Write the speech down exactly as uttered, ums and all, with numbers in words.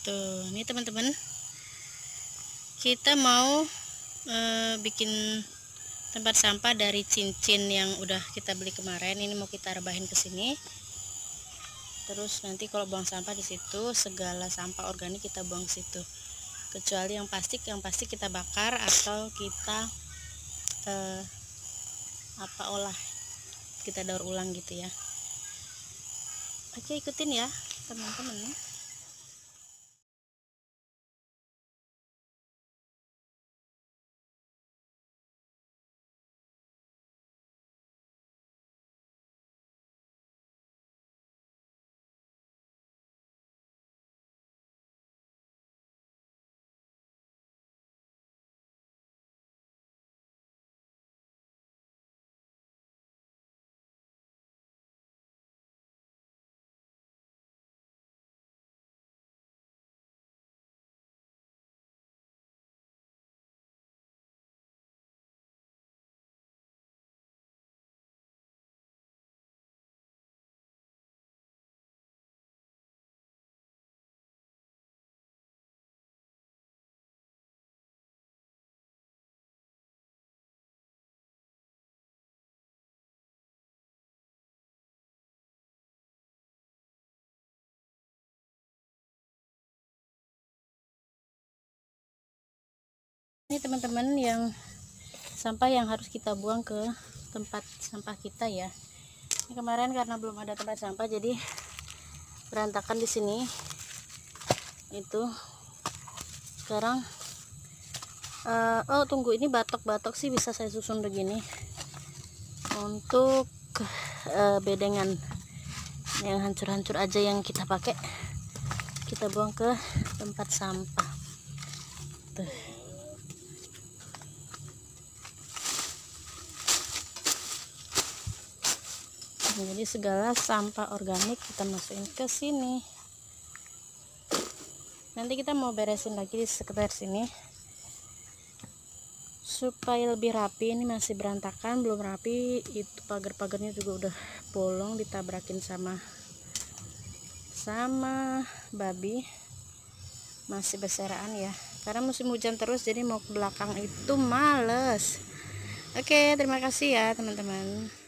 Tuh, ini teman-teman, kita mau e, bikin tempat sampah dari cincin yang udah kita beli kemarin. Ini mau kita rebahin ke sini. Terus nanti kalau buang sampah di situ, segala sampah organik kita buang ke situ. Kecuali yang plastik, yang pasti kita bakar atau kita e, apa olah, kita daur ulang gitu ya. Oke, ikutin ya teman-teman. Ini teman-teman yang sampah yang harus kita buang ke tempat sampah kita ya. Ini kemarin karena belum ada tempat sampah jadi berantakan di sini. Itu sekarang uh, oh tunggu, ini batok-batok sih bisa saya susun begini untuk uh, bedengan yang hancur-hancur aja yang kita pakai, kita buang ke tempat sampah. Tuh. Jadi segala sampah organik kita masukin ke sini. Nanti kita mau beresin lagi di sekitar sini supaya lebih rapi. Ini masih berantakan, belum rapi. Itu pagar-pagarnya juga udah bolong, ditabrakin sama sama babi. Masih berserakan ya. Karena musim hujan terus, jadi mau ke belakang itu males. Oke, terima kasih ya teman-teman.